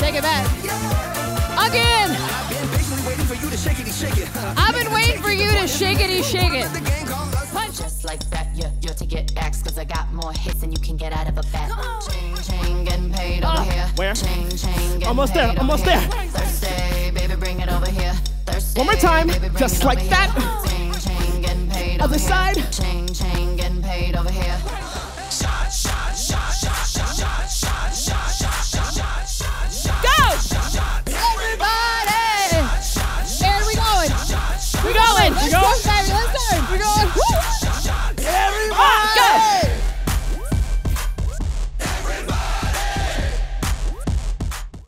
Take it back. Again. I've been waiting for you to shake it, shake it. I've been waiting for you to shake it, shake it. Just like that, you're to get axed, cause I got more hits than you can get out of a bat. Chain, chain, getting paid over here. Where? Chain, chain, getting Almost there, paid almost over there. Here. Thursday, baby, bring it over here. Thursday, one more time, baby, just like that. Chain, chain, getting paid Other over side. Here. Chain, chain, getting paid over here.